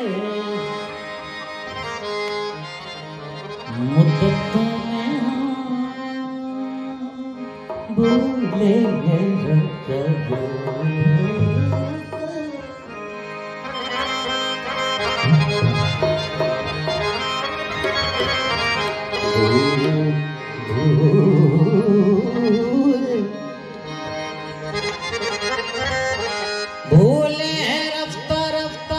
मुद्दतों में भूलेंगे भूले हैं रफ्ता रफ्ता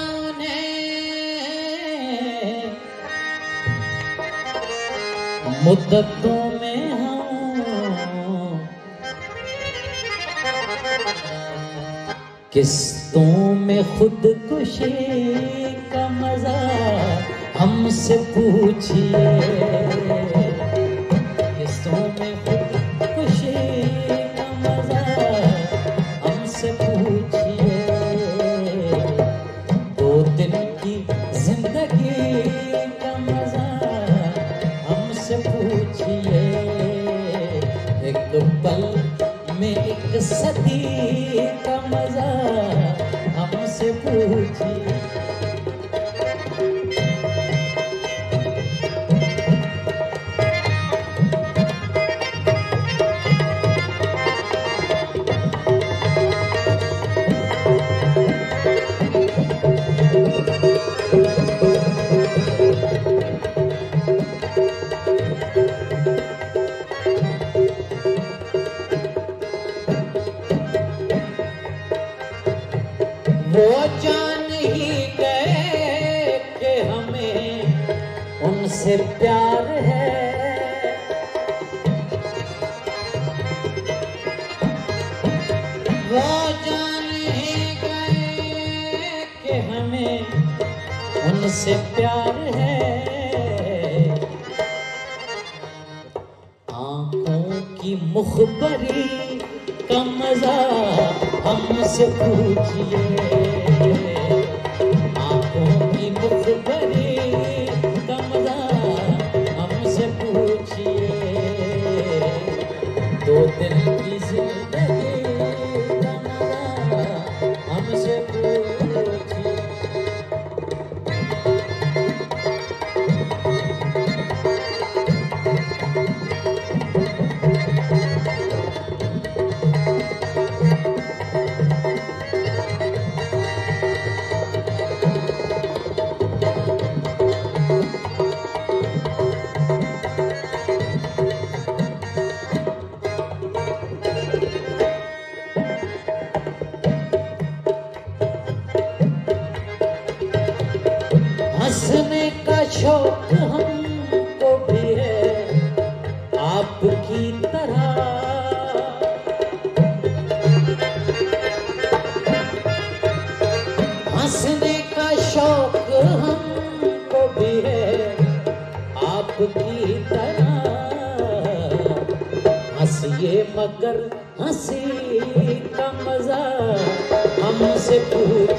उन्हें मुद्दतों में हम किस्तों में खुदकुशी का मजा हमसे पूछिए किस्तों में खुदकुशी का मजा हमसे पूछिए 2 दिन की जिंदगी का मजा हमसे पूछिए एक पल में एक सदी का मजा हमसे पूछिए वो जान ही गए कि हमें उनसे प्यार है वो जान ही गए कि हमें उनसे प्यार है आंखों की मुखबरी का मजा हमसे पूछिए आंखों की मुखबरी का मजा हमसे पूछिए 2 दिन की जिंदगी का मजा हमसे पूछिए हंसने का शौक हमको भी है आपकी तरह हंसने का शौक हमको भी है आपकी तरह हंसिए मगर हंसी का मजा हमसे पूछिए